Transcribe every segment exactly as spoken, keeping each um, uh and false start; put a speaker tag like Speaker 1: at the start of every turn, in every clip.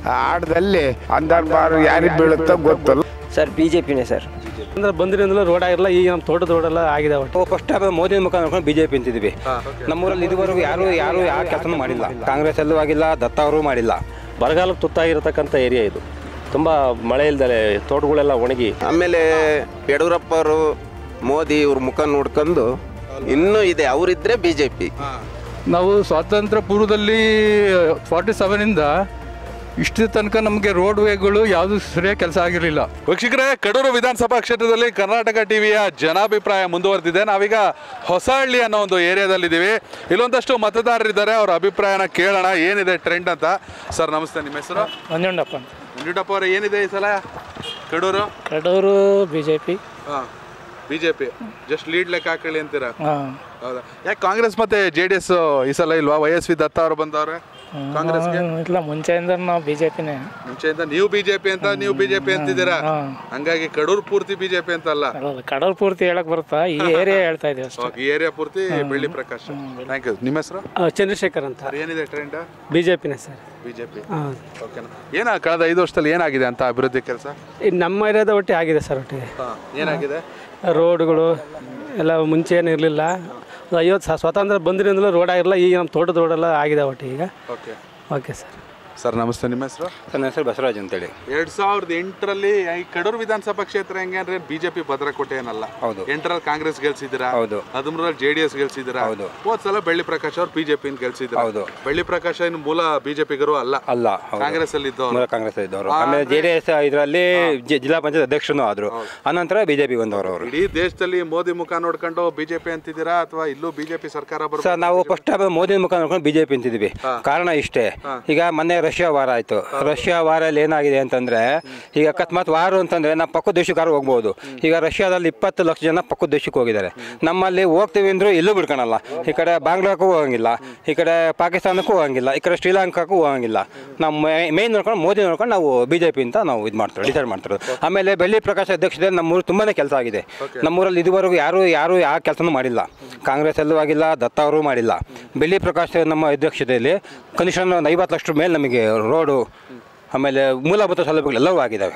Speaker 1: ಆಟದಲ್ಲಿ ಅಂದರ್ ಬಾರು ಯಾರಿಗೆ ಬೀಳುತ್ತೋ ಗೊತ್ತಲ್ಲ
Speaker 2: ಸರ್. ಬಿಜೆಪಿನೇ ಸರ್.
Speaker 3: ಅಂದ್ರೆ ಬಂದಿರೋದ್ರಿಂದ ರೋಡ್ ಆಗಿರಲ್ಲ, ಈಗ ನಮ್ಮ ತೋಟದ ರೋಡೆಲ್ಲ ಆಗಿದೆ. ಒಟ್ಟು
Speaker 2: ಫಸ್ಟ್ ಮೋದಿ ಮುಖ ನೋಡ್ಕೊಂಡು ಬಿಜೆಪಿ ಅಂತಿದ್ವಿ. ನಮ್ಮೂರಲ್ಲಿ ಇದುವರೆಗೂ ಯಾರು ಯಾರು ಯಾವ ಕೆಲಸನೂ ಮಾಡಿಲ್ಲ. ಕಾಂಗ್ರೆಸ್ ಎಲ್ಲೂ ಆಗಿಲ್ಲ, ದತ್ತ ಅವರು ಮಾಡಿಲ್ಲ.
Speaker 3: ಬರಗಾಲಕ್ಕೆ ತುತ್ತಾಗಿರತಕ್ಕಂಥ ಏರಿಯಾ ಇದು. ತುಂಬ ಮಳೆ ಇಲ್ದಲೆ ತೋಟಗಳೆಲ್ಲ ಒಣಗಿ.
Speaker 4: ಆಮೇಲೆ ಯಡಿಯೂರಪ್ಪ ಅವರು ಮೋದಿ ಇವ್ರ ಮುಖ ನೋಡ್ಕೊಂಡು ಇನ್ನೂ ಇದೆ, ಅವರಿದ್ರೆ ಬಿಜೆಪಿ.
Speaker 5: ನಾವು ಸ್ವಾತಂತ್ರ್ಯ ಪೂರ್ವದಲ್ಲಿ ಫಾರ್ಟಿ ಸೆವೆನಿಂದ ಇಷ್ಟು ತನಕ ನಮಗೆ ರೋಡ್ ವೇಗಳು ಯಾವುದು ಸರಿಯಾಗಿ ಕೆಲಸ ಆಗಿರಲಿಲ್ಲ.
Speaker 6: ವೀಕ್ಷಕರೇ, ಕಡೂರು ವಿಧಾನಸಭಾ ಕ್ಷೇತ್ರದಲ್ಲಿ ಕರ್ನಾಟಕ ಟಿವಿಯ ಜನಾಭಿಪ್ರಾಯ ಮುಂದುವರೆದಿದೆ. ನಾವೀಗ ಹೊಸಹಳ್ಳಿ ಅನ್ನೋ ಒಂದು ಏರಿಯಾದಲ್ಲಿದ್ದೀವಿ. ಇಲ್ಲೊಂದಷ್ಟು ಮತದಾರರಿದ್ದಾರೆ, ಅವರ ಅಭಿಪ್ರಾಯನ ಕೇಳೋಣ ಏನಿದೆ ಟ್ರೆಂಡ್ ಅಂತ. ಸರ್ ನಮಸ್ತೆ, ನಿಮ್ಮ ಹೆಸರು?
Speaker 3: ಮಂಜುಂಡಪ್ಪ ಅಂತ.
Speaker 6: ಮಂಜುಂಡಪ್ಪ ಅವರೇ, ಏನಿದೆ ಈ ಸಲ Kadur?
Speaker 3: Kadur B J P.
Speaker 6: ಹಾಂ, B J P just lead ಲೆಕ್ಕ ಹಾಕೊಳ್ಳಿ ಅಂತೀರಾ?
Speaker 3: ಹಾಂ.
Speaker 6: ಹೌದಾ? ಯಾಕೆ ಕಾಂಗ್ರೆಸ್ ಮತ್ತೆ ಜೆ ಡಿ ಎಸ್ ಈ ಸಲ ಇಲ್ವಾ? ವೈ ಎಸ್ ವಿ ದತ್ತ ಅವರು ಬಂದವ್ರೆ ಕಾಂಗ್ರೆಸ್ಗೆ.
Speaker 3: ಇಲ್ಲ, ಮುಂಚೆಯಿಂದ ನಾವು ಬಿ ಜೆ ಪಿನೇ.
Speaker 6: ಮುಂಚೆಯಿಂದ ನೀವು ಬಿಜೆಪಿ ಅಂತ ನೀವು ಬಿಜೆಪಿ ಅಂತಿದ್ದೀರಾ, ಹಂಗಾಗಿ ಕಡೂರು ಪೂರ್ತಿ ಬಿಜೆಪಿ ಅಂತ ಅಲ್ಲ.
Speaker 3: ಕಡೂರು ಪೂರ್ತಿ ಹೇಳಕ್ ಬರುತ್ತಾ, ಈ ಏರಿಯಾ ಹೇಳ್ತಾ ಇದೀವಿ ಅಷ್ಟೇ.
Speaker 6: ಈ ಏರಿಯಾ ಪೂರ್ತಿ ಬೆಳ್ಳಿ ಪ್ರಕಾಶ್. Thank you. ನಿಮ್ಮ ಹೆಸರು?
Speaker 3: ಚಂದ್ರಶೇಖರ್ ಅಂತ.
Speaker 6: ಏನಿದೆ ಟ್ರೆಂಡ್?
Speaker 3: ಬಿಜೆಪಿನೇ ಸರ್.
Speaker 6: ಬಿಜೆಪಿ. ಓಕೆನಾ. ಏನ ಕಳೆದ ಐದು ವರ್ಷದಲ್ಲಿ ಏನಾಗಿದೆ ಅಂತ ಅಭಿವೃದ್ಧಿ ಕೆಲಸ?
Speaker 3: ನಮ್ಮ ಏರಿಯಾದ ಒಟ್ಟಿಗೆ ಆಗಿದೆ ಸರ್. ಒಟ್ಟಿಗೆ
Speaker 6: ಏನಾಗಿದೆ?
Speaker 3: ರೋಡ್ಗಳು ಎಲ್ಲ ಮುಂಚೆ ಏನು ಇರಲಿಲ್ಲ. ಐವತ್ತು ಸ್ವಾತಂತ್ರ್ಯ ಬಂದಿರೋದ್ರಿಂದ ರೋಡ್ ಆಗಿರಲ್ಲ, ಈಗ ನಮ್ಮ ತೋಟದ ರೋಡೆಲ್ಲ ಆಗಿದೆ ಒಟ್ಟಿಗೆ ಈಗ.
Speaker 6: Okay
Speaker 3: okay sir.
Speaker 6: ಸರ್ ನಮಸ್ತೆ, ನಿಮ್ಮ ಹೆಸರು?
Speaker 2: ನನ್ನ ಹೆಸರು ಬಸವರಾಜ್ ಅಂತೇಳಿ.
Speaker 6: ಎರಡ್ ಸಾವಿರದ ಎಂಟರಲ್ಲಿ ಈ ಕಡೂರು ವಿಧಾನಸಭಾ ಕ್ಷೇತ್ರ ಹೆಂಗೆ ಅಂದ್ರೆ ಬಿಜೆಪಿ ಭದ್ರಕೋಟೆ ಏನಲ್ಲ.
Speaker 2: ಹೌದು.
Speaker 6: ಎಂಟರಲ್ಲಿ ಕಾಂಗ್ರೆಸ್ ಗೆಲ್ಸಿದ್ದೀರಾ.
Speaker 2: ಹೌದು.
Speaker 6: ಹದಿಮೂರಲ್ಲಿ ಜೆ ಡಿ ಎಸ್ ಗೆಲ್ಸಿದ್ದೀರಾ.
Speaker 2: ಹೌದು.
Speaker 6: ಹೋದ್ ಸಲ ಬೆಳ್ಳಿ ಪ್ರಕಾಶ್ ಅವ್ರು ಬಿಜೆಪಿ ಗೆಲ್ಸಿದ್ರು.
Speaker 2: ಹೌದು.
Speaker 6: ಬೆಳ್ಳಿ ಪ್ರಕಾಶ್ ಇನ್ನು ಮೂಲ ಬಿಜೆಪಿಗರು ಅಲ್ಲ
Speaker 2: ಅಲ್ಲ,
Speaker 6: ಕಾಂಗ್ರೆಸ್ ಅಲ್ಲಿ ಇದ್ದವರು.
Speaker 2: ಮೂಲ ಕಾಂಗ್ರೆಸ್ ಇದ್ದವರು. ಆಮೇಲೆ ಜೆ ಡಿ ಎಸ್ ಇದರಲ್ಲಿ ಜಿಲ್ಲಾ ಪಂಚಾಯತ್ ಅಧ್ಯಕ್ಷರು ಆದ್ರು. ಅನಂತರ ಬಿಜೆಪಿ ಬಂದವರು ಅವರು.
Speaker 6: ಇಡೀ ದೇಶದಲ್ಲಿ ಮೋದಿ ಮುಖ ನೋಡ್ಕೊಂಡು ಬಿಜೆಪಿ ಅಂತಿದ್ದೀರಾ ಅಥವಾ ಇಲ್ಲೂ ಬಿಜೆಪಿ ಸರ್ಕಾರ ಬರುತ್ತೆ?
Speaker 2: ಸರ್, ನಾವು ಫಸ್ಟ್ ಮೋದಿ ಮುಖ ನೋಡ್ಕೊಂಡು ಬಿಜೆಪಿ ಅಂತಿದ್ವಿ. ಕಾರಣ ಇಷ್ಟೇ, ಈಗ ಮೊನ್ನೆ ರಷ್ಯಾ ವಾರ ಆಯ್ತು. ರಷ್ಯಾ ವಾರಲ್ಲಿ ಏನಾಗಿದೆ ಅಂತಂದ್ರೆ, ಈಗ ಅಕಸ್ಮಾತ್ ವಾರ ಅಂತಂದ್ರೆ ನಾವು ಪಕ್ಕದ ದೇಶಕ್ಕಾರು ಹೋಗ್ಬೋದು. ಈಗ ರಷ್ಯಾದಲ್ಲಿ ಇಪ್ಪತ್ತು ಲಕ್ಷ ಜನ ಪಕ್ಕದ ದೇಶಕ್ಕೆ ಹೋಗಿದ್ದಾರೆ. ನಮ್ಮಲ್ಲಿ ಹೋಗ್ತೀವಿ ಅಂದ್ರೂ ಎಲ್ಲೂ ಬಿಡ್ಕೊಳಲ್ಲ. ಈ ಕಡೆ ಬಾಂಗ್ಲಾಕ್ಕೂ ಹೋಗಂಗಿಲ್ಲ, ಈ ಕಡೆ ಪಾಕಿಸ್ತಾನಕ್ಕೂ ಹೋಗಂಗಿಲ್ಲ, ಈ ಕಡೆ ಶ್ರೀಲಂಕಾಕ್ಕೂ ಹೋಗಂಗಿಲ್ಲ. ನಮ್ಮ ಮೇನ್ ನೋಡ್ಕೊಂಡು ಮೋದಿ ನೋಡ್ಕೊಂಡು ನಾವು ಬಿಜೆಪಿ ಅಂತ ನಾವು ಇದು ಮಾಡ್ತೀವಿ, ಡಿಸೈಡ್ ಮಾಡ್ತಿರೋದು. ಆಮೇಲೆ ಬೆಳ್ಳಿ ಪ್ರಕಾಶ್ ಅಧ್ಯಕ್ಷತೆ ನಮ್ಮೂರು ತುಂಬಾನೇ ಕೆಲಸ ಆಗಿದೆ. ನಮ್ಮೂರಲ್ಲಿ ಇದುವರೆಗೂ ಯಾರು ಯಾರು ಯಾವ ಕೆಲಸನೂ ಮಾಡಿಲ್ಲ. ಕಾಂಗ್ರೆಸ್ ಎಲ್ಲೂ ಆಗಿಲ್ಲ, ದತ್ತ ಅವರು ಮಾಡಿಲ್ಲ. ಬೆಳ್ಳಿ ಪ್ರಕಾಶ್ ನಮ್ಮ ಅಧ್ಯಕ್ಷತೆಯಲ್ಲಿ ಕನಿಷ್ಠ ಒಂದು ಐವತ್ತು ಲಕ್ಷ ಮೇಲೆ ನಮಗೆ ರೋಡು ಆಮೇಲೆ ಮೂಲಭೂತ ಸೌಲಭ್ಯಗಳೆಲ್ಲವೂ ಆಗಿದ್ದಾವೆ.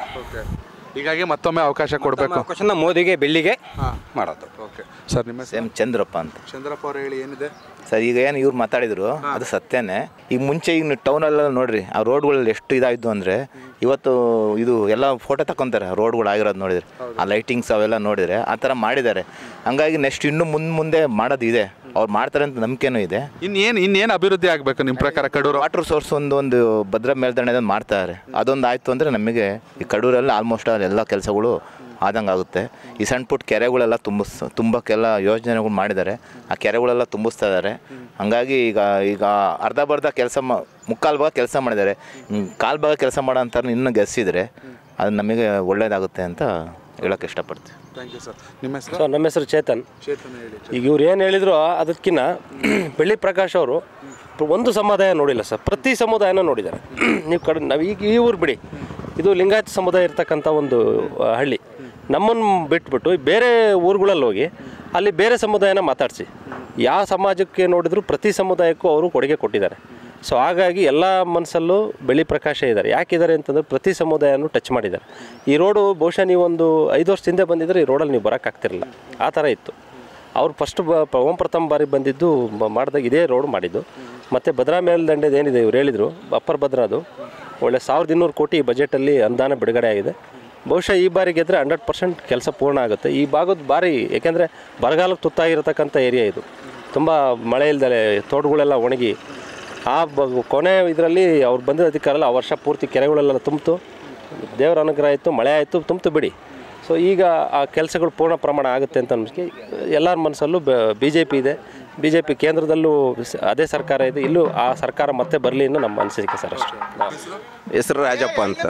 Speaker 6: ಹೀಗಾಗಿ ಮತ್ತೊಮ್ಮೆ ಅವಕಾಶ ಕೊಡಬೇಕು.
Speaker 2: ಅವಕಾಶನ ಮೋದಿಗೆ ಬೆಳ್ಳಿಗೆ ಮಾಡೋದು.
Speaker 6: ಓಕೆ ಸರ್, ನಿಮ್ಮ
Speaker 7: ಎಂ ಚಂದ್ರಪ್ಪ ಅಂತ.
Speaker 6: ಚಂದ್ರಪ್ಪ ಅವ್ರು ಹೇಳಿ, ಏನಿದೆ
Speaker 7: ಸರ್? ಈಗ ಏನು ಇವ್ರು ಮಾತಾಡಿದ್ರು ಅದು ಸತ್ಯನೇ. ಈಗ ಮುಂಚೆ ಈಗ ಟೌನಲ್ಲೆಲ್ಲ ನೋಡ್ರಿ, ಆ ರೋಡ್ಗಳಲ್ಲಿ ಎಷ್ಟು ಇದಾಯಿತು ಅಂದರೆ, ಇವತ್ತು ಇದು ಎಲ್ಲ ಫೋಟೋ ತಗೊತಾರೆ ರೋಡ್ಗಳು ಆಗಿರೋದು ನೋಡಿದ್ರೆ, ಆ ಲೈಟಿಂಗ್ಸ್ ಅವೆಲ್ಲ ನೋಡಿದರೆ ಆ ಥರ ಮಾಡಿದ್ದಾರೆ. ಹಂಗಾಗಿ ನೆಕ್ಸ್ಟ್ ಇನ್ನೂ ಮುಂದೆ ಮುಂದೆ ಮಾಡೋದು ಇದೆ, ಅವ್ರು ಮಾಡ್ತಾರೆ ಅಂತ ನಂಬಿಕೆನೂ ಇದೆ.
Speaker 6: ಇನ್ನೇನು ಇನ್ನೇನು ಅಭಿವೃದ್ಧಿ ಆಗಬೇಕು ನಿಮ್ಮ ಪ್ರಕಾರ? ಕಡೂರು
Speaker 7: ವಾಟರ್ ಸೋರ್ಸ್ ಒಂದು ಒಂದು ಭದ್ರಾ ಮೇಲ್ದಂಡೆ ಮಾಡ್ತಾರೆ. ಅದೊಂದು ಆಯಿತು ಅಂದರೆ ನಮಗೆ ಈ ಕಡೂರಲ್ಲಿ ಆಲ್ಮೋಸ್ಟ್ ಎಲ್ಲ ಕೆಲಸಗಳು ಆದಂಗೆ ಆಗುತ್ತೆ. ಈ ಸಣ್ಣ ಪುಟ್ಟ ಕೆರೆಗಳೆಲ್ಲ ತುಂಬಿಸ್ ತುಂಬಕ್ಕೆಲ್ಲ ಯೋಜನೆಗಳು ಮಾಡಿದ್ದಾರೆ, ಆ ಕೆರೆಗಳೆಲ್ಲ ತುಂಬಿಸ್ತಾ ಇದ್ದಾರೆ. ಹಾಗಾಗಿ ಈಗ ಈಗ ಅರ್ಧ ಬರ್ಧ ಕೆಲಸ ಮುಕ್ಕಾಲು ಭಾಗ ಕೆಲಸ ಮಾಡಿದ್ದಾರೆ. ಕಾಲು ಭಾಗ ಕೆಲಸ ಮಾಡೋ ಅಂತಾರೆ ಇನ್ನೂ ಗೆಲ್ಸಿದ್ರೆ ಅದು ನಮಗೆ ಒಳ್ಳೆಯದಾಗುತ್ತೆ ಅಂತ ಹೇಳೋಕ್ಕೆ ಇಷ್ಟಪಡ್ತೀವಿ.
Speaker 6: Thank you sir. ನಿಮ್ಮ ಹೆಸರು?
Speaker 3: ಸರ್, ನಮ್ಮ ಹೆಸರು ಚೇತನ್.
Speaker 6: ಚೇತನ್ ಹೇಳಿ.
Speaker 3: ಈಗ ಇವ್ರು ಏನು ಹೇಳಿದ್ರು ಅದಕ್ಕಿಂತ ಬೆಳ್ಳಿ ಪ್ರಕಾಶ್ ಅವರು ಒಂದು ಸಮುದಾಯ ನೋಡಿಲ್ಲ ಸರ್, ಪ್ರತಿ ಸಮುದಾಯನ ನೋಡಿದ್ದಾರೆ. ನೀವು ಕಡೆ ನಾವು ಈಗ ಈ ಊರು ಬಿಡಿ, ಇದು ಲಿಂಗಾಯತ ಸಮುದಾಯ ಇರ್ತಕ್ಕಂಥ ಒಂದು ಹಳ್ಳಿ. ನಮ್ಮನ್ನು ಬಿಟ್ಬಿಟ್ಟು ಬೇರೆ ಊರುಗಳಲ್ಲಿ ಹೋಗಿ ಅಲ್ಲಿ ಬೇರೆ ಸಮುದಾಯನ ಮಾತಾಡಿಸಿ, ಯಾವ ಸಮಾಜಕ್ಕೆ ನೋಡಿದ್ರು ಪ್ರತಿ ಸಮುದಾಯಕ್ಕೂ ಅವರು ಕೊಡುಗೆ ಕೊಟ್ಟಿದ್ದಾರೆ. ಸೊ ಹಾಗಾಗಿ ಎಲ್ಲ ಮನಸ್ಸಲ್ಲೂ ಬೆಳ್ಳಿ ಪ್ರಕಾಶ ಇದ್ದಾರೆ. ಯಾಕಿದ್ದಾರೆ ಅಂತಂದರೆ ಪ್ರತಿ ಸಮುದಾಯನೂ ಟಚ್ ಮಾಡಿದ್ದಾರೆ. ಈ ರೋಡು ಬಹುಶಃ ನೀವೊಂದು ಐದು ವರ್ಷ ಹಿಂದೆ ಬಂದಿದ್ದರೆ ಈ ರೋಡಲ್ಲಿ ನೀವು ಬರೋಕ್ಕಾಗ್ತಿರಲಿಲ್ಲ, ಆ ಥರ ಇತ್ತು. ಅವ್ರು ಫಸ್ಟ್ ಬ ಓಂ ಪ್ರಥಮ ಬಾರಿ ಬಂದಿದ್ದು ಮಾಡಿದಾಗ ಇದೇ ರೋಡ್ ಮಾಡಿದ್ದು. ಮತ್ತು ಭದ್ರಾ ಮೇಲ್ದಂಡೆದು ಏನಿದೆ ಇವ್ರು ಹೇಳಿದರು, ಅಪ್ಪರ್ ಭದ್ರಾದು ಒಳ್ಳೆ ಸಾವಿರದ ಇನ್ನೂರು ಕೋಟಿ ಬಜೆಟಲ್ಲಿ ಅನುದಾನ ಬಿಡುಗಡೆ ಆಗಿದೆ. ಬಹುಶಃ ಈ ಬಾರಿ ಗೆದ್ದರೆ ಹಂಡ್ರೆಡ್ ಪರ್ಸೆಂಟ್ ಕೆಲಸ ಪೂರ್ಣ ಆಗುತ್ತೆ. ಈ ಭಾಗದ ಬಾರಿ ಏಕೆಂದರೆ ಬರಗಾಲಕ್ಕೆ ತುತ್ತಾಗಿರತಕ್ಕಂಥ ಏರಿಯಾ ಇದು. ತುಂಬ ಮಳೆ ಇಲ್ದಲೆ ತೋಟಗಳೆಲ್ಲ ಒಣಗಿ ಆ ಬ ಕೊನೆ ಇದರಲ್ಲಿ ಅವ್ರು ಬಂದಿದ್ದ ಅಧಿಕಾರಲ್ಲ ಆ ವರ್ಷ ಪೂರ್ತಿ ಕೆರೆಗಳೆಲ್ಲ ತುಂಬಿತು, ದೇವರ ಅನುಗ್ರಹ ಆಯಿತು, ಮಳೆ ಆಯಿತು, ತುಂಬಿತು ಬಿಡಿ. ಸೊ ಈಗ ಆ ಕೆಲಸಗಳು ಪೂರ್ಣ ಪ್ರಮಾಣ ಆಗುತ್ತೆ ಅಂತ ಅನ್ಸಿಕೆ ಎಲ್ಲರ ಮನಸ್ಸಲ್ಲೂ ಬಿ ಜೆ ಪಿ ಇದೆ. ಬಿ ಜೆ ಪಿ ಕೇಂದ್ರದಲ್ಲೂ ಅದೇ ಸರ್ಕಾರ ಇದೆ, ಇಲ್ಲೂ ಆ ಸರ್ಕಾರ ಮತ್ತೆ ಬರಲಿ ಅನ್ನೋ ನಮ್ಮ ಅನಿಸಿಕೆ ಸರ್. ಅಷ್ಟೇ.
Speaker 4: ಹೆಸರು ರಾಜಪ್ಪ ಅಂತ.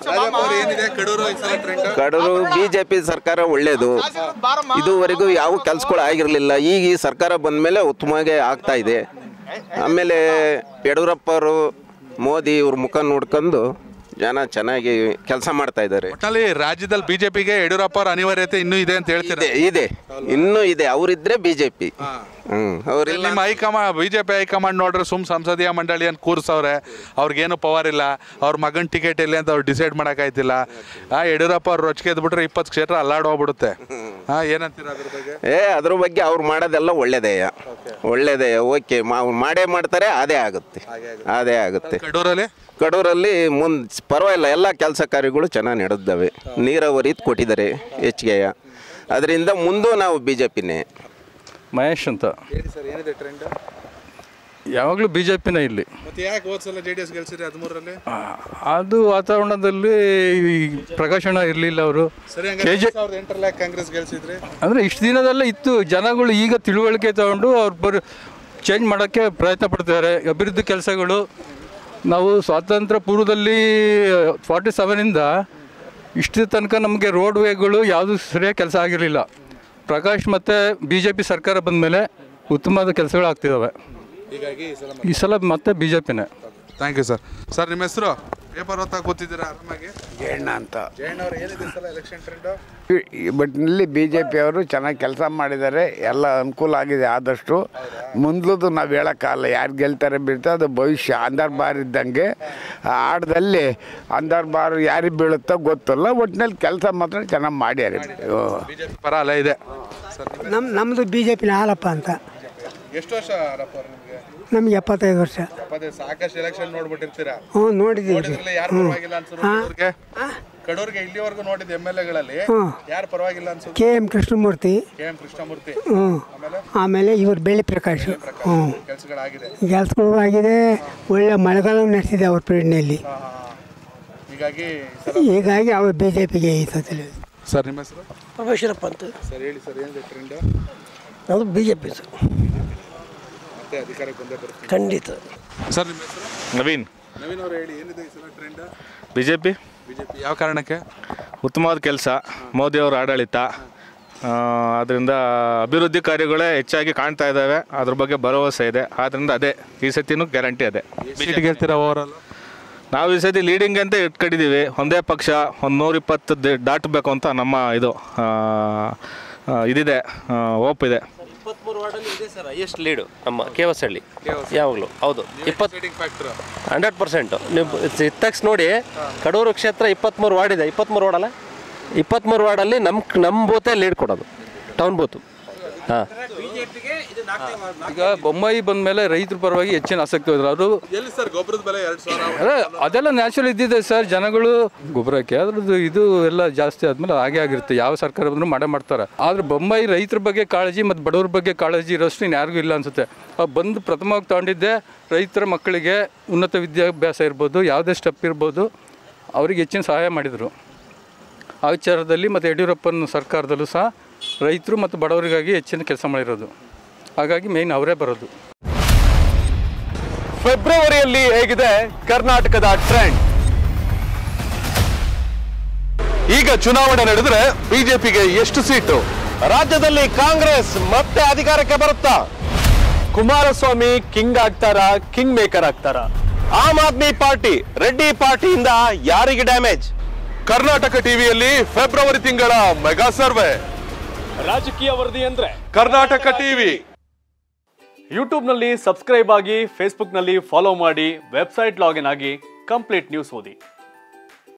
Speaker 4: ಕಡೂರು ಬಿಜೆಪಿ ಸರ್ಕಾರ ಒಳ್ಳೇದು. ಇದುವರೆಗೂ ಯಾವ ಕೆಲಸಗಳು ಆಗಿರಲಿಲ್ಲ, ಈಗ ಈ ಸರ್ಕಾರ ಬಂದ ಮೇಲೆ ಉತ್ತಮವಾಗಿ ಆಗ್ತಾ ಇದೆ. ಆಮೇಲೆ ಯಡಿಯೂರಪ್ಪ ಅವರು ಮೋದಿ ಇವ್ರ ಮುಖ ನೋಡ್ಕೊಂಡು ಜನ ಚೆನ್ನಾಗಿ ಕೆಲಸ ಮಾಡ್ತಾ ಇದ್ದಾರೆ.
Speaker 6: ಒಟ್ಟಿನಲ್ಲಿ ರಾಜ್ಯದಲ್ಲಿ ಬಿಜೆಪಿಗೆ ಯಡಿಯೂರಪ್ಪ ಅವರ ಅನಿವಾರ್ಯತೆ ಇನ್ನೂ ಇದೆ ಅಂತ ಹೇಳ್ತಾರೆ.
Speaker 4: ಇದೆ, ಇನ್ನೂ ಇದೆ, ಅವರಿದ್ರೆ ಬಿಜೆಪಿ. ಹ್ಮ್ ಅವ್ರಿಲ್ಲ
Speaker 6: ನಿಮ್ಮ ಹೈಕಮಾಂಡ್ ಬಿಜೆಪಿ ಹೈಕಮಾಂಡ್ ನೋಡ್ರೆ ಸುಮ್ ಸಂಸದೀಯ ಮಂಡಳಿಯನ್ನು ಕೂರಿಸವ್ರೆ, ಅವ್ರಿಗೇನು ಪವರ್ ಇಲ್ಲ, ಅವ್ರ ಮಗನ ಟಿಕೆಟ್ ಇಲ್ಲ ಅಂತ ಅವ್ರು ಡಿಸೈಡ್ ಮಾಡೋಕ್ಕಾಯ್ತಿಲ್ಲ. ಆ ಯಡಿಯೂರಪ್ಪ ಅವ್ರು ರೊಚ್ಚಿಗೆ ಎದ್ಬಿಟ್ರೆ ಇಪ್ಪತ್ತು ಕ್ಷೇತ್ರ ಅಲ್ಲಾಡೋಗ್ಬಿಡುತ್ತೆ. ಹಾ, ಏನಂತೀರ ಅದ್ರ ಬಗ್ಗೆ?
Speaker 4: ಏ ಅದ್ರ ಬಗ್ಗೆ ಅವ್ರು ಮಾಡೋದೆಲ್ಲ ಒಳ್ಳೇದೇ ಒಳ್ಳೇದೇ ಓಕೆ ಮಾಡೇ ಮಾಡ್ತಾರೆ, ಅದೇ ಆಗುತ್ತೆ ಅದೇ ಆಗುತ್ತೆ.
Speaker 6: ಕಡೂರಲ್ಲಿ
Speaker 4: ಕಡೂರಲ್ಲಿ ಮುಂದೆ ಪರವಾಗಿಲ್ಲ, ಎಲ್ಲ ಕೆಲಸ ಕಾರ್ಯಗಳು ಚೆನ್ನಾಗಿ ನಡೆದವೆ. ನೀರಾವರಿ ಕೊಟ್ಟಿದ್ದಾರೆ ಹೆಚ್ಚಿಗೆ, ಅದರಿಂದ ಮುಂದೂ ನಾವು ಬಿ ಜೆ ಪಿನೇ.
Speaker 5: ಮಹೇಶ್ ಅಂತ
Speaker 6: ಸರ್, ಏನಿದೆ ಟ್ರೆಂಡ್?
Speaker 5: ಯಾವಾಗಲೂ ಬಿ ಜೆ ಪಿನೇ ಇಲ್ಲಿ.
Speaker 6: ಮತ್ತೆ ಯಾಕೆ ಹೋದ ಸಲ ಜೆ ಡಿ ಎಸ್ ಗೆಲ್ಸಿರಿ ಹದಿಮೂರರಲ್ಲಿ?
Speaker 5: ಅದು ವಾತಾವರಣದಲ್ಲಿ ಪ್ರಕಾಶನ ಇರಲಿಲ್ಲ ಅವರು. ಕೆ ಜೆ
Speaker 6: ಎಂಟರಲ್ಲಿ ಕಾಂಗ್ರೆಸ್ ಗೆಲ್ಸಿದ್ರಿ
Speaker 5: ಅಂದರೆ ಇಷ್ಟು ದಿನದಲ್ಲೇ ಇತ್ತು. ಜನಗಳು ಈಗ ತಿಳುವಳಿಕೆ ತಗೊಂಡು ಅವ್ರು ಬರ್ ಚೇಂಜ್ ಮಾಡೋಕ್ಕೆ ಪ್ರಯತ್ನ ಪಡ್ತಿದ್ದಾರೆ. ಅಭಿವೃದ್ಧಿ ಕೆಲಸಗಳು ನಾವು ಸ್ವಾತಂತ್ರ್ಯ ಪೂರ್ವದಲ್ಲಿ ಫಾರ್ಟಿ ಸೆವೆನಿಂದ ಇಷ್ಟು ತನಕ ನಮಗೆ ರೋಡ್ ವೇಗಳು ಯಾವುದು ಸರಿಯಾಗಿ ಕೆಲಸ ಆಗಿರಲಿಲ್ಲ. ಪ್ರಕಾಶ್ ಮತ್ತು ಬಿ ಜೆ ಪಿ ಸರ್ಕಾರ ಬಂದ ಮೇಲೆ ಉತ್ತಮವಾದ ಕೆಲಸಗಳು ಆಗ್ತಿದ್ದಾವೆ.
Speaker 6: ಹೀಗಾಗಿ
Speaker 5: ಈ ಸಲ ಮತ್ತೆ ಬಿ ಜೆ ಪಿನೇ.
Speaker 6: Thank you sir. ಸರ್, ನಿಮ್ಮ ಹೆಸರು? ಪೇಪರ್ ಓದ್ತಾ ಕೂತಿದ್ದೀರಾ ಆರಾಮಾಗಿ?
Speaker 1: ಜಯಣ್ಣ ಅಂತ.
Speaker 6: ಜಯಣ್ಣ ಅವ್ರು, ಏನಿದೆ ಸಲ ಎಲೆಕ್ಷನ್ ಟ್ರೆಂಡ್?
Speaker 1: ಬಟ್ನಲ್ಲಿ ಬಿ ಜೆ ಪಿಯವರು ಚೆನ್ನಾಗಿ ಕೆಲಸ ಮಾಡಿದ್ದಾರೆ, ಎಲ್ಲ ಅನುಕೂಲ ಆಗಿದೆ. ಆದಷ್ಟು ಮುಂದ್ಲದು ನಾವು ಹೇಳೋಕ್ಕಾಗಲ್ಲ, ಯಾರು ಗೆಲ್ತಾರೆ ಬೀಳ್ತಾರೆ, ಅದು ಭವಿಷ್ಯ. ಅಂದರ್ ಬಾರ್ ಇದ್ದಂಗೆ ಆಟದಲ್ಲಿ ಅಂದರ್ ಬಾರ್ ಯಾರಿಗೆ ಬೀಳುತ್ತೋ ಗೊತ್ತಲ್ಲ. ಒಟ್ಟಿನಲ್ಲಿ ಕೆಲಸ ಮಾತ್ರ ಚೆನ್ನಾಗಿ ಮಾಡ್ಯಾರೆ.
Speaker 6: ಬಿಜೆಪಿ ಪರ ಅಲ್ಲ ಇದೆ.
Speaker 8: ನಮ್ಮ ನಮ್ಮದು ಬಿ ಜೆ ಪಿನ ಹಾಲಪ್ಪ ಅಂತ.
Speaker 6: ಎಷ್ಟು ವರ್ಷ ಆರಪ್ಪ ಅವ್ರು ನಿಮಗೆ?
Speaker 8: ನಮ್ಗೆ ಎಪ್ಪತ್ತೈದು ವರ್ಷ.
Speaker 6: ಸಾಕಷ್ಟು ಎಲೆಕ್ಷನ್ ನೋಡ್ಬಿಟ್ಟಿರ್ತೀರಾ?
Speaker 8: ಹ್ಞೂ ನೋಡಿದ್ದೀವಿ.
Speaker 6: ಯಾರು ಪರವಾಗಿಲ್ಲ ಅನ್ಸುತ್ತೆ? ಕಡೂರ್ಗೆ ಇಲ್ಲಿವರೆಗೂ ನೋಡಿದ ಎಮ್ ಎಲ್ ಎಗಳಲ್ಲಿ ಯಾರು ಪರವಾಗಿಲ್ಲ ಅನ್ಸುತ್ತೆ?
Speaker 8: K M Krishnamurthy.
Speaker 6: K M Krishnamurthy.
Speaker 8: ಹ್ಞೂ. ಆಮೇಲೆ ಇವರು ಬೆಳ್ಳಿ ಪ್ರಕಾಶ್. ಹ್ಞೂ,
Speaker 6: ಕೆಲಸಗಳಾಗಿದೆ.
Speaker 8: ಕೆಲಸಗಳು ಆಗಿದೆ. ಒಳ್ಳೆ ಮಳೆಗಾಲ ನಡೆಸಿದೆ ಅವ್ರ ಪೀರಿಯಡ್ನಲ್ಲಿ.
Speaker 6: ಹೀಗಾಗಿ
Speaker 8: ಹೀಗಾಗಿ ಅವರು ಬಿ ಜೆ ಪಿಗೆ ಈ ಸತಿ.
Speaker 6: ಸರ್, ನಿಮ್ಮ ಹೆಸರು?
Speaker 9: ಪರಮೇಶ್ವರಪ್ಪ ಅಂತ.
Speaker 6: ಸರ್, ಹೇಳಿ ಸರ್, ಏನಿದೆ ಟ್ರೆಂಡ್?
Speaker 9: ಅದು ಬಿ ಜೆ ಪಿ ಸರ್,
Speaker 6: ಮತ್ತೆ ಅಧಿಕಾರಕ್ಕೆ ಬಂದೇ ಬರುತ್ತೆ
Speaker 9: ಖಂಡಿತ.
Speaker 6: ಸರ್, ನಿಮ್ಮ ಹೆಸರು?
Speaker 10: ನವೀನ್.
Speaker 6: ನವೀನ್ ಅವರು ಹೇಳಿ, ಏನಿದೆ ಈ ಸಲ trend?
Speaker 10: B J P.
Speaker 6: B J P ಯಾವ ಕಾರಣಕ್ಕೆ?
Speaker 10: ಉತ್ತಮವಾದ ಕೆಲಸ, ಮೋದಿಯವರ ಆಡಳಿತ, ಅದರಿಂದ ಅಭಿವೃದ್ಧಿ ಕಾರ್ಯಗಳೇ ಹೆಚ್ಚಾಗಿ ಕಾಣ್ತಾ ಇದ್ದಾವೆ. ಅದ್ರ ಬಗ್ಗೆ ಭರವಸೆ ಇದೆ. ಆದ್ದರಿಂದ ಅದೇ ಈ ಸತಿನೂ ಗ್ಯಾರಂಟಿ ಅದೇ.
Speaker 6: ಸೀಟ್ ಗೆಲ್ತೀರಾ ಓವರಾಲ್?
Speaker 10: ನಾವು ಈ ಸತಿ ಲೀಡಿಂಗ್ ಅಂತ ಇಟ್ಕೊಂಡಿದ್ದೀವಿ. ಒಂದೇ ಪಕ್ಷ ಒಂದು ನೂರ ಇಪ್ಪತ್ತು ದಾಟಬೇಕು ಅಂತ ನಮ್ಮ ಇದು ಇದಿದೆ, ಹೋಪ್ ಇದೆ.
Speaker 3: ಇಪ್ಪತ್ತ್ಮೂರು ವಾರ್ಡಲ್ಲಿ ಇದೆ ಸರ್ ಹೈಯೆಸ್ಟ್ ಲೀಡು ನಮ್ಮ ಕೆ ಎಸ್ ಹಳ್ಳಿ ಯಾವಾಗಲೂ. ಹೌದು, ಇಪ್ಪತ್ತು ಹಂಡ್ರೆಡ್ ಪರ್ಸೆಂಟು. ನೀವು ಇತ್ತಕ್ಸ್ ನೋಡಿ, ಕಡೂರು ಕ್ಷೇತ್ರ ಇಪ್ಪತ್ತ್ಮೂರು ವಾರ್ಡ್ ಇದೆ. ಇಪ್ಪತ್ತ್ಮೂರು ವಾರ್ಡಲ್ಲ, ಇಪ್ಪತ್ತ್ಮೂರು ವಾರ್ಡಲ್ಲಿ ನಮ್ಮ ನಮ್ಮ ಬೂತೇ ಲೀಡ್ ಕೊಡೋದು, ಟೌನ್ ಬೂತು. ಹಾಂ,
Speaker 5: ಈಗ ಬೊಮ್ಮಾಯಿ ಬಂದ ಮೇಲೆ ರೈತರ ಪರವಾಗಿ ಹೆಚ್ಚಿನ ಆಸಕ್ತಿ ಹೋದ್ರು ಅವರು.
Speaker 6: ಎಲ್ಲಿ ಸರ್ ಗೊಬ್ಬರದ ಬೆಲೆ ಎರಡು ಸಾವಿರ?
Speaker 5: ಅದೇ ಅದೆಲ್ಲ ನ್ಯಾಚುರಲ್ ಇದ್ದಿದೆ ಸರ್. ಜನಗಳು ಗೊಬ್ಬರಕ್ಕೆ ಅದ್ರದ್ದು ಇದು ಎಲ್ಲ ಜಾಸ್ತಿ ಆದಮೇಲೆ ಹಾಗೆ ಆಗಿರುತ್ತೆ. ಯಾವ ಸರ್ಕಾರ ಬಂದರೂ ಮಾಡೇ ಮಾಡ್ತಾರೆ. ಆದರೆ ಬೊಮ್ಮಾಯಿ ರೈತರ ಬಗ್ಗೆ ಕಾಳಜಿ ಮತ್ತು ಬಡವ್ರ ಬಗ್ಗೆ ಕಾಳಜಿ ಇರೋಷ್ಟು ಇನ್ನು ಯಾರಿಗೂ ಇಲ್ಲ ಅನಿಸುತ್ತೆ. ಬಂದು ಪ್ರಥಮವಾಗಿ ತಗೊಂಡಿದ್ದೆ ರೈತರ ಮಕ್ಕಳಿಗೆ ಉನ್ನತ ವಿದ್ಯಾಭ್ಯಾಸ ಇರ್ಬೋದು, ಯಾವುದೇ ಸ್ಟೆಪ್ ಇರ್ಬೋದು, ಅವ್ರಿಗೆ ಹೆಚ್ಚಿನ ಸಹಾಯ ಮಾಡಿದರು. ಆ ವಿಚಾರದಲ್ಲಿ ಮತ್ತು ಯಡಿಯೂರಪ್ಪನ ಸರ್ಕಾರದಲ್ಲೂ ಸಹ ರೈತರು ಮತ್ತು ಬಡವರಿಗಾಗಿ ಹೆಚ್ಚಿನ ಕೆಲಸ ಮಾಡಿರೋದು. ಹಾಗಾಗಿ ಮೇಯ್ನ್ ಅವರೇ ಬರೋದು.
Speaker 11: ಫೆಬ್ರವರಿಯಲ್ಲಿ ಹೇಗಿದೆ ಕರ್ನಾಟಕದ ಟ್ರೆಂಡ್? ಈಗ ಚುನಾವಣೆ ನಡೆದರೆ ಬಿಜೆಪಿಗೆ ಎಷ್ಟು ಸೀಟು? ರಾಜ್ಯದಲ್ಲಿ ಕಾಂಗ್ರೆಸ್ ಮತ್ತೆ ಅಧಿಕಾರಕ್ಕೆ ಬರುತ್ತಾ? ಕುಮಾರಸ್ವಾಮಿ ಕಿಂಗ್ ಆಗ್ತಾರಾ, ಕಿಂಗ್ ಮೇಕರ್ ಆಗ್ತಾರಾ? ಆಮ್ ಆದ್ಮಿ ಪಾರ್ಟಿ ರೆಡ್ಡಿ ಪಾರ್ಟಿಯಿಂದ ಯಾರಿಗೆ ಡ್ಯಾಮೇಜ್? ಕರ್ನಾಟಕ ಟಿವಿಯಲ್ಲಿ ಫೆಬ್ರವರಿ ತಿಂಗಳ ಮೆಗಾ ಸರ್ವೆ. ರಾಜಕೀಯ ವರದಿ ಅಂದ್ರೆ ಕರ್ನಾಟಕ ಟಿವಿ. ಯೂಟ್ಯೂಬ್ನಲ್ಲಿ ಸಬ್ಸ್ಕ್ರೈಬ್ ಆಗಿ, ಫೇಸ್ಬುಕ್ನಲ್ಲಿ ಫಾಲೋ ಮಾಡಿ, ವೆಬ್ಸೈಟ್ ಲಾಗಿನ್ ಆಗಿ ಕಂಪ್ಲೀಟ್ ನ್ಯೂಸ್ ಓದಿ.